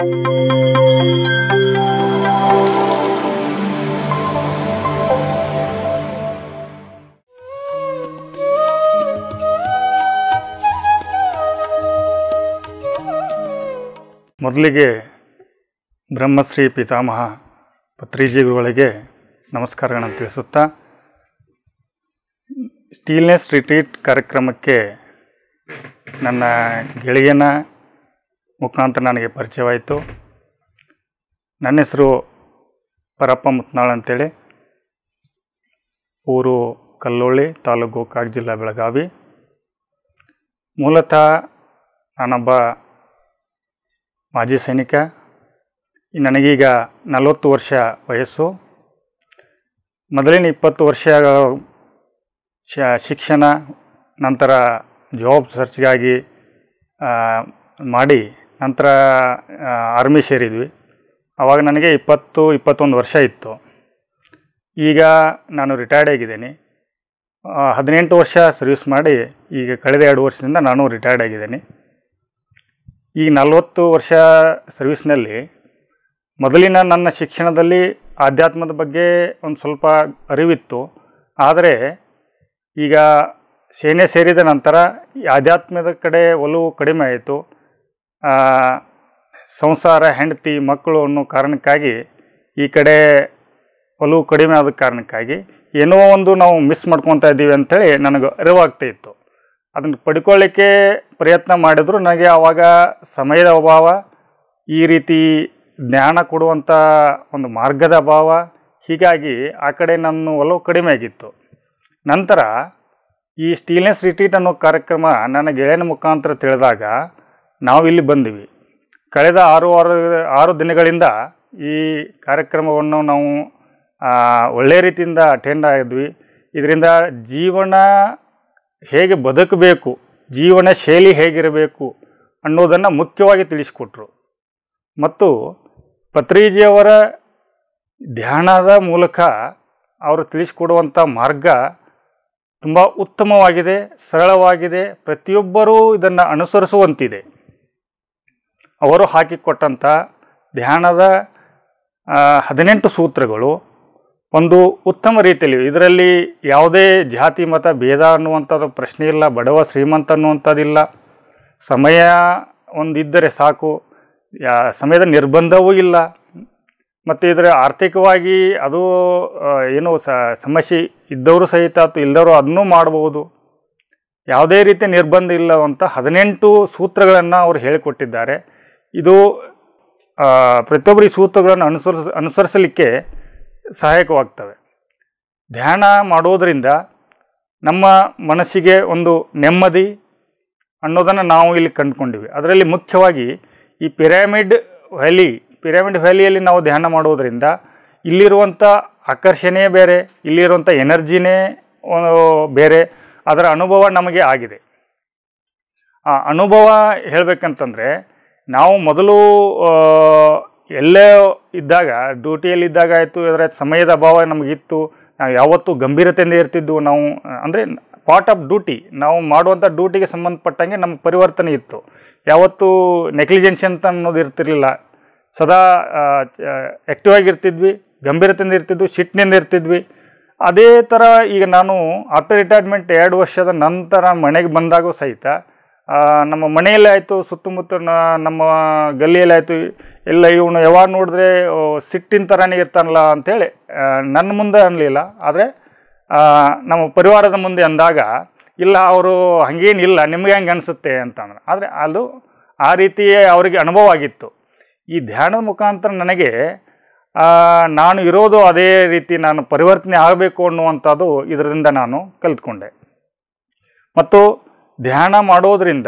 ಮೊದಲಿಗೆ ಬ್ರಹ್ಮಶ್ರೀ ಪಿತಾಮಹ ಪತ್ರಿಜಿ ಗುರುಗಳಿಗೆ ನಮಸ್ಕಾರಗಳನ್ನು ತಿಳಿಸುತ್ತಾ, ಸ್ಟೀಲ್ನೆಸ್ ರಿಟ್ರೀಟ್ ಕಾರ್ಯಕ್ರಮಕ್ಕೆ ನನ್ನ ಗೆಳೆಯನ ಮುಖಾಂತರ ನನಗೆ ಪರಿಚಯವಾಯಿತು. ನನ್ನ ಹೆಸರು ಪರಪ್ಪ ಮುತ್ನಾಳ್ ಅಂತೇಳಿ, ಊರು ಕಲ್ಲೋಳಿ, ತಾಲೂಕು ಗೋಕಾಕ್, ಜಿಲ್ಲಾ ಬೆಳಗಾವಿ. ಮೂಲತಃ ನಾನೊಬ್ಬ ಮಾಜಿ ಸೈನಿಕ. ನನಗೀಗ 40 ವರ್ಷ ವಯಸ್ಸು. ಮೊದಲಿನ 20 ವರ್ಷ ಶಿಕ್ಷಣ, ನಂತರ ಜಾಬ್ ಸರ್ಚ್ಗಾಗಿ ಮಾಡಿ ನಂತರ ಆರ್ಮಿ ಸೇರಿದ್ವಿ. ಆವಾಗ ನನಗೆ 20-21 ವರ್ಷ ಇತ್ತು. ಈಗ ನಾನು ರಿಟೈರ್ಡ್ ಆಗಿದ್ದೀನಿ. 18 ವರ್ಷ ಸರ್ವಿಸ್ ಮಾಡಿ ಈಗ ಕಳೆದ 2 ವರ್ಷದಿಂದ ನಾನು ರಿಟೈರ್ಡ್ ಆಗಿದ್ದೀನಿ. ಈ 40 ವರ್ಷ ಸರ್ವಿಸ್ನಲ್ಲಿ ಮೊದಲಿನ ನನ್ನ ಶಿಕ್ಷಣದಲ್ಲಿ ಆಧ್ಯಾತ್ಮದ ಬಗ್ಗೆ ಒಂದು ಸ್ವಲ್ಪ ಅರಿವಿತ್ತು. ಆದರೆ ಈಗ ಸೇನೆ ಸೇರಿದ ನಂತರ ಈ ಆಧ್ಯಾತ್ಮದ ಕಡೆ ಒಲವು ಕಡಿಮೆ ಆಯಿತು. ಸಂಸಾರ, ಹೆಂಡತಿ, ಮಕ್ಕಳು ಅನ್ನೋ ಕಾರಣಕ್ಕಾಗಿ ಈ ಕಡೆ ಒಲವು ಕಡಿಮೆ ಆದ ಕಾರಣಕ್ಕಾಗಿ ಏನೋ ಒಂದು ನಾವು ಮಿಸ್ ಮಾಡ್ಕೊತಾ ಇದ್ದೀವಿ ಅಂಥೇಳಿ ನನಗೆ ಅರಿವಾಗ್ತಾ ಇತ್ತು. ಅದನ್ನು ಪಡ್ಕೊಳ್ಳಿಕ್ಕೆ ಪ್ರಯತ್ನ ಮಾಡಿದ್ರು ನನಗೆ ಆವಾಗ ಸಮಯದ ಅಭಾವ, ಈ ರೀತಿ ಜ್ಞಾನ ಕೊಡುವಂಥ ಒಂದು ಮಾರ್ಗದ ಅಭಾವ, ಹೀಗಾಗಿ ಆ ಕಡೆ ನನ್ನ ಒಲವು ಕಡಿಮೆ ಆಗಿತ್ತು. ನಂತರ ಈ ಸ್ಟೀಲ್ನೆಸ್ ರಿಟ್ರೀಟ್ ಅನ್ನೋ ಕಾರ್ಯಕ್ರಮ ನನ್ನ ಗೆಳೆಯನ ಮುಖಾಂತರ ತಿಳಿದಾಗ ನಾವು ಇಲ್ಲಿ ಬಂದ್ವಿ. ಕಳೆದ 6 ದಿನಗಳಿಂದ ಈ ಕಾರ್ಯಕ್ರಮವನ್ನು ನಾವು ಒಳ್ಳೆಯ ರೀತಿಯಿಂದ ಅಟೆಂಡ್ ಆಗಿದ್ವಿ. ಇದರಿಂದ ಜೀವನ ಹೇಗೆ ಬದುಕಬೇಕು, ಜೀವನ ಶೈಲಿ ಹೇಗಿರಬೇಕು ಅನ್ನೋದನ್ನು ಮುಖ್ಯವಾಗಿ ತಿಳಿಸಿಕೊಟ್ರು. ಮತ್ತು ಪತ್ರಿಜಿಯವರ ಧ್ಯಾನದ ಮೂಲಕ ಅವರು ತಿಳಿಸಿಕೊಡುವಂಥ ಮಾರ್ಗ ತುಂಬ ಉತ್ತಮವಾಗಿದೆ, ಸರಳವಾಗಿದೆ, ಪ್ರತಿಯೊಬ್ಬರೂ ಇದನ್ನು ಅನುಸರಿಸುವಂತಿದೆ. ಅವರು ಹಾಕಿಕೊಟ್ಟಂಥ ಧ್ಯಾನದ 18 ಸೂತ್ರಗಳು ಒಂದು ಉತ್ತಮ ರೀತಿಯಲ್ಲಿ, ಇದರಲ್ಲಿ ಯಾವುದೇ ಜಾತಿ ಮತ ಭೇದ ಅನ್ನುವಂಥದ್ದು ಪ್ರಶ್ನೆ ಇಲ್ಲ, ಬಡವ ಶ್ರೀಮಂತ ಅನ್ನುವಂಥದ್ದಿಲ್ಲ, ಸಮಯ ಒಂದಿದ್ದರೆ ಸಾಕು, ಸಮಯದ ನಿರ್ಬಂಧವೂ ಇಲ್ಲ. ಮತ್ತು ಇದರ ಆರ್ಥಿಕವಾಗಿ ಅದು ಏನು ಸಮಸ್ಯೆ ಇದ್ದವರು ಸಹಿತ ಅಥವಾ ಇಲ್ಲದವರು ಅದನ್ನೂ ಮಾಡಬಹುದು. ಯಾವುದೇ ರೀತಿಯ ನಿರ್ಬಂಧ ಇಲ್ಲವಂಥ 18 ಸೂತ್ರಗಳನ್ನು ಅವರು ಹೇಳಿಕೊಟ್ಟಿದ್ದಾರೆ. ಇದು ಪ್ರತಿಯೊಬ್ಬರು ಈ ಸೂತ್ರಗಳನ್ನು ಅನುಸರಿಸಲಿಕ್ಕೆ ಸಹಾಯಕವಾಗ್ತವೆ. ಧ್ಯಾನ ಮಾಡೋದರಿಂದ ನಮ್ಮ ಮನಸ್ಸಿಗೆ ಒಂದು ನೆಮ್ಮದಿ ಅನ್ನೋದನ್ನು ನಾವು ಇಲ್ಲಿ ಕಂಡುಕೊಂಡಿವಿ. ಅದರಲ್ಲಿ ಮುಖ್ಯವಾಗಿ ಈ ಪಿರಮಿಡ್ ವ್ಯಾಲಿಯಲ್ಲಿ ನಾವು ಧ್ಯಾನ ಮಾಡೋದರಿಂದ ಇಲ್ಲಿರುವಂಥ ಆಕರ್ಷಣೆ ಬೇರೆ, ಇಲ್ಲಿರುವಂಥ ಎನರ್ಜಿನೇ ಬೇರೆ, ಅದರ ಅನುಭವ ನಮಗೆ ಆಗಿದೆ. ಆ ಅನುಭವ ಹೇಳಬೇಕಂತಂದರೆ, ನಾವು ಮೊದಲು ಎಲ್ಲೇ ಇದ್ದಾಗ, ಡ್ಯೂಟಿಯಲ್ಲಿದ್ದಾಗ ಆಯಿತು, ಇದರ ಸಮಯದ ಅಭಾವ ನಮಗಿತ್ತು, ನಾವು ಯಾವತ್ತೂ ಗಂಭೀರತೆಯಿಂದ ಇರ್ತಿದ್ದು. ನಾವು ಅಂದರೆ ಪಾರ್ಟ್ ಆಫ್ ಡ್ಯೂಟಿ, ನಾವು ಮಾಡುವಂಥ ಡ್ಯೂಟಿಗೆ ಸಂಬಂಧಪಟ್ಟಂಗೆ ನಮ್ಮ ಪರಿವರ್ತನೆ ಇತ್ತು. ಯಾವತ್ತೂ ನೆಗ್ಲಿಜೆನ್ಸಿ ಅಂತ ಅನ್ನೋದು ಇರ್ತಿರಲಿಲ್ಲ. ಸದಾ ಆ್ಯಕ್ಟಿವ್ ಆಗಿರ್ತಿದ್ವಿ, ಗಂಭೀರತೆಯಿಂದ ಇರ್ತಿದ್ವಿ, ಸಿಟ್ಟಿನಿಂದ ಇರ್ತಿದ್ವಿ. ಅದೇ ಥರ ಈಗ ನಾನು ಆಫ್ಟರ್ ರಿಟೈರ್ಮೆಂಟ್ 2 ವರ್ಷದ ನಂತರ ಮನೆಗೆ ಬಂದಾಗೂ ಸಹಿತ ನಮ್ಮ ಮನೆಯಲ್ಲೇ ಆಯಿತು, ಸುತ್ತಮುತ್ತ ನಮ್ಮ ಗಲ್ಲಿಯಲ್ಲಿ ಆಯಿತು, ಎಲ್ಲ ಇವನು ಯಾವಾಗ ನೋಡಿದ್ರೆ ಸಿಟ್ಟಿನ ಥರನೇ ಇರ್ತಾನಲ್ಲ ಅಂಥೇಳಿ ನನ್ನ ಮುಂದೆ ಅನ್ನಲಿಲ್ಲ. ಆದರೆ ನಮ್ಮ ಪರಿವಾರದ ಮುಂದೆ ಅಂದಾಗ, ಇಲ್ಲ ಅವರು ಹಾಗೇನಿಲ್ಲ, ನಿಮಗೆ ಹೆಂಗೆ ಅನಿಸುತ್ತೆ ಅಂತಂದ್ರೆ, ಆದರೆ ಅದು ಆ ರೀತಿ ಅವರಿಗೆ ಅನುಭವ ಆಗಿತ್ತು. ಈ ಧ್ಯಾನದ ಮುಖಾಂತರ ನನಗೆ ನಾನು ಇರೋದು ಅದೇ ರೀತಿ, ನಾನು ಪರಿವರ್ತನೆ ಆಗಬೇಕು ಅನ್ನುವಂಥದ್ದು ಇದರಿಂದ ನಾನು ಕಲಿತ್ಕೊಂಡೆ. ಮತ್ತು ಧ್ಯಾನ ಮಾಡೋದರಿಂದ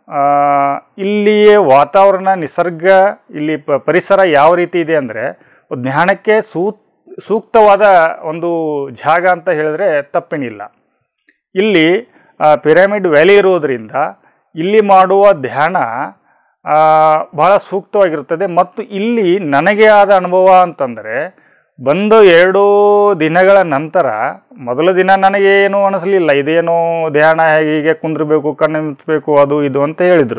ಇಲ್ಲಿಯೇ ವಾತಾವರಣ, ನಿಸರ್ಗ, ಇಲ್ಲಿ ಪರಿಸರ ಯಾವ ರೀತಿ ಇದೆ ಅಂದರೆ, ಧ್ಯಾನಕ್ಕೆ ಸೂಕ್ತವಾದ ಒಂದು ಜಾಗ ಅಂತ ಹೇಳಿದ್ರೆ ತಪ್ಪೇನಿಲ್ಲ. ಇಲ್ಲಿ ಪಿರಮಿಡ್ ವ್ಯಾಲಿ ಇರೋದರಿಂದ ಇಲ್ಲಿ ಮಾಡುವ ಧ್ಯಾನ ಬಹಳ ಸೂಕ್ತವಾಗಿರುತ್ತದೆ. ಮತ್ತು ಇಲ್ಲಿ ನನಗೆ ಆದ ಅನುಭವ ಅಂತಂದರೆ, ಬಂದು 2 ದಿನಗಳ ನಂತರ, ಮೊದಲ ದಿನ ನನಗೇನು ಅನಿಸ್ಲಿಲ್ಲ, ಇದೇನೋ ಧ್ಯಾನ ಹೀಗೆ ಕುಂದ್ರಬೇಕು, ಕಣ್ಣು ಮುಚ್ಚಬೇಕು, ಅದು ಇದು ಅಂತ ಹೇಳಿದರು.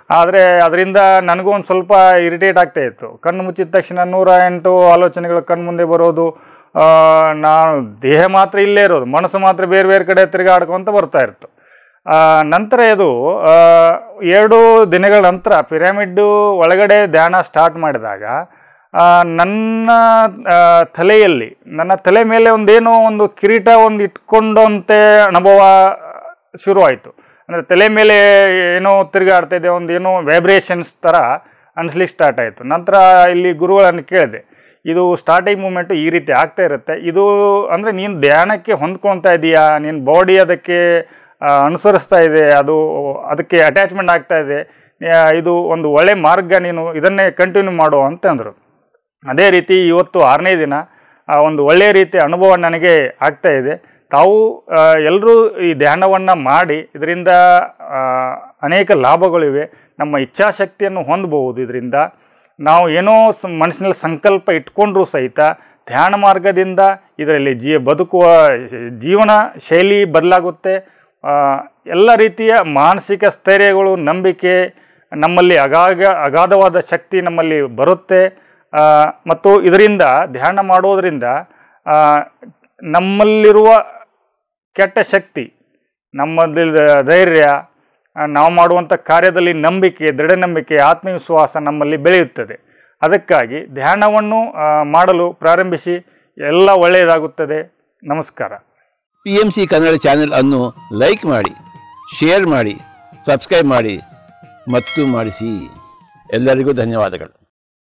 ಆದರೆ ಅದರಿಂದ ನನಗೂ ಒಂದು ಸ್ವಲ್ಪ ಇರಿಟೇಟ್ ಆಗ್ತಾಯಿತ್ತು. ಕಣ್ಣು ಮುಚ್ಚಿದ ತಕ್ಷಣ 108 ಆಲೋಚನೆಗಳು ಕಣ್ಣು ಮುಂದೆ ಬರೋದು. ನಾನು ದೇಹ ಮಾತ್ರ ಇಲ್ಲೇ ಇರೋದು, ಮನಸ್ಸು ಮಾತ್ರ ಬೇರೆ ಬೇರೆ ಕಡೆ ತಿರುಗಾಡ್ಕೊತ ಬರ್ತಾಯಿತ್ತು. ನಂತರ ಇದು 2 ದಿನಗಳ ನಂತರ ಪಿರಮಿಡ್ಡು ಒಳಗಡೆ ಧ್ಯಾನ ಸ್ಟಾರ್ಟ್ ಮಾಡಿದಾಗ ನನ್ನ ತಲೆಯಲ್ಲಿ, ನನ್ನ ತಲೆ ಮೇಲೆ ಒಂದೇನೋ ಒಂದು ಕಿರೀಟ ಒಂದು ಇಟ್ಕೊಂಡಂತೆ ಅನುಭವ ಶುರುವಾಯಿತು. ಅಂದರೆ ತಲೆ ಮೇಲೆ ಏನೋ ತಿರುಗಾಡ್ತಾಯಿದೆ, ಒಂದು ಏನೋ ವೈಬ್ರೇಷನ್ಸ್ ಥರ ಅನಿಸ್ಲಿಕ್ಕೆ ಸ್ಟಾರ್ಟ್ ಆಯಿತು. ನಂತರ ಇಲ್ಲಿ ಗುರುಗಳನ್ನು ಕೇಳಿದೆ, ಇದು ಸ್ಟಾರ್ಟಿಂಗ್ ಮೂಮೆಂಟು ಈ ರೀತಿ ಆಗ್ತಾ ಇರುತ್ತೆ, ಇದು ಅಂದರೆ ನೀನು ಧ್ಯಾನಕ್ಕೆ ಹೊಂದ್ಕೊಳ್ತಾ ಇದೆಯಾ, ನಿನ್ನ ಬಾಡಿ ಅದಕ್ಕೆ ಅನುಸರಿಸ್ತಾ ಇದೆ, ಅದಕ್ಕೆ ಅಟ್ಯಾಚ್ಮೆಂಟ್ ಆಗ್ತಾ ಇದೆ, ಇದು ಒಂದು ಒಳ್ಳೆ ಮಾರ್ಗ, ನೀನು ಇದನ್ನೇ ಕಂಟಿನ್ಯೂ ಮಾಡು ಅಂತಂದರು. ಅದೇ ರೀತಿ ಇವತ್ತು 6ನೇ ದಿನ ಒಂದು ಒಳ್ಳೆಯ ರೀತಿಯ ಅನುಭವ ನನಗೆ ಆಗ್ತಾಯಿದೆ. ತಾವು ಎಲ್ಲರೂ ಈ ಧ್ಯಾನವನ್ನು ಮಾಡಿ ಇದರಿಂದ ಅನೇಕ ಲಾಭಗಳಿವೆ. ನಮ್ಮ ಇಚ್ಛಾಶಕ್ತಿಯನ್ನು ಹೊಂದಬಹುದು. ಇದರಿಂದ ನಾವು ಏನೋ ಮನಸ್ಸಿನಲ್ಲಿ ಸಂಕಲ್ಪ ಇಟ್ಕೊಂಡ್ರೂ ಸಹಿತ ಧ್ಯಾನ ಮಾರ್ಗದಿಂದ ಇದರಲ್ಲಿ ಬದುಕುವ ಜೀವನ ಶೈಲಿ ಬದಲಾಗುತ್ತೆ. ಎಲ್ಲ ರೀತಿಯ ಮಾನಸಿಕ ಸ್ಥೈರ್ಯಗಳು, ನಂಬಿಕೆ ನಮ್ಮಲ್ಲಿ ಅಗಾಧವಾದ ಶಕ್ತಿ ನಮ್ಮಲ್ಲಿ ಬರುತ್ತೆ. ಮತ್ತು ಇದರಿಂದ ಧ್ಯಾನ ಮಾಡೋದರಿಂದ ನಮ್ಮಲ್ಲಿರುವ ಕೆಟ್ಟ ಶಕ್ತಿ, ನಮ್ಮಲ್ಲಿ ಧೈರ್ಯ, ನಾವು ಮಾಡುವಂಥ ಕಾರ್ಯದಲ್ಲಿ ನಂಬಿಕೆ, ದೃಢನಂಬಿಕೆ, ಆತ್ಮವಿಶ್ವಾಸ ನಮ್ಮಲ್ಲಿ ಬೆಳೆಯುತ್ತದೆ. ಅದಕ್ಕಾಗಿ ಧ್ಯಾನವನ್ನು ಮಾಡಲು ಪ್ರಾರಂಭಿಸಿ, ಎಲ್ಲ ಒಳ್ಳೆಯದಾಗುತ್ತದೆ. ನಮಸ್ಕಾರ. PMC ಕನ್ನಡ ಚಾನೆಲ್ ಅನ್ನು ಲೈಕ್ ಮಾಡಿ, ಶೇರ್ ಮಾಡಿ, ಸಬ್ಸ್ಕ್ರೈಬ್ ಮಾಡಿ ಮತ್ತು ಮಾಡಿಸಿ. ಎಲ್ಲರಿಗೂ ಧನ್ಯವಾದಗಳು.